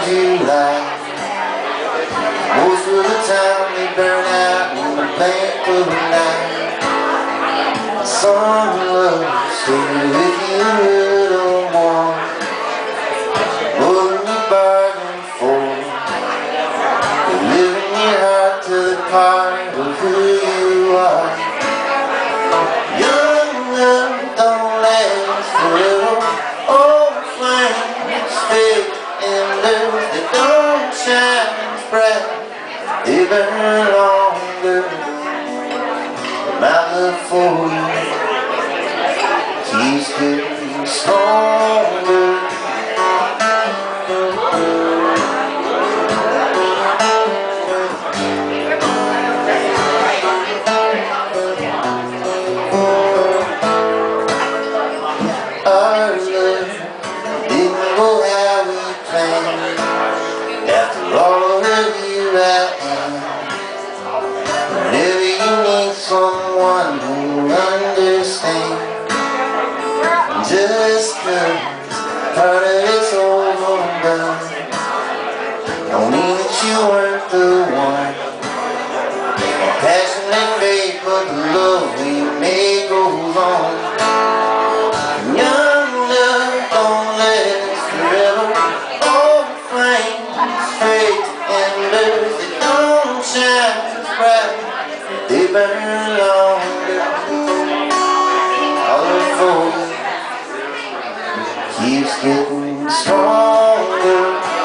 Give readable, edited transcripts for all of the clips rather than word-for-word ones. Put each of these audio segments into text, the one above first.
July. Most of the time they burn out in the bank of the night. Some love stay with you a little more, more than you bargained for. You live in your heart to the part of who you are. Young love don't last forever. Old flames fade and embers that don't shine as bright. They burn longer. My love for you keeps getting stronger. Our love didn't go how we planned. After all of you out there, whenever you need someone who understands, just 'cause part of it's over and done, don't mean that you weren't the one. Passionate faith, but the love we made goes on. Young love don't last forever. Old flames fade and embers that don't shine as bright. They burn longer. Our love for you keeps getting stronger.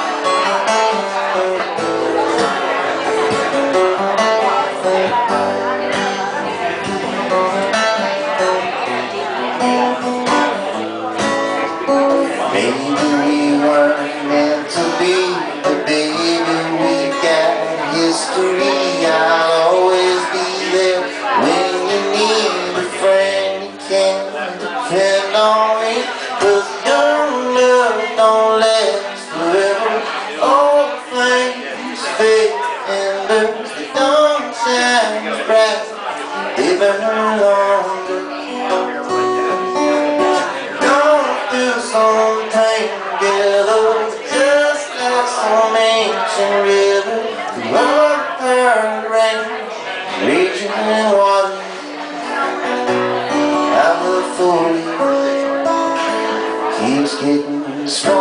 Maybe we weren't meant to be, but baby we got history. I'll always be there when you need a friend. You can depend on me, 'cause young love don't last forever. Old flames fade and embers that don't shine as bright. They burn longer. Gone through some pain together, just like some ancient river. Through earth rain, raging water. Our love for you keeps getting stronger.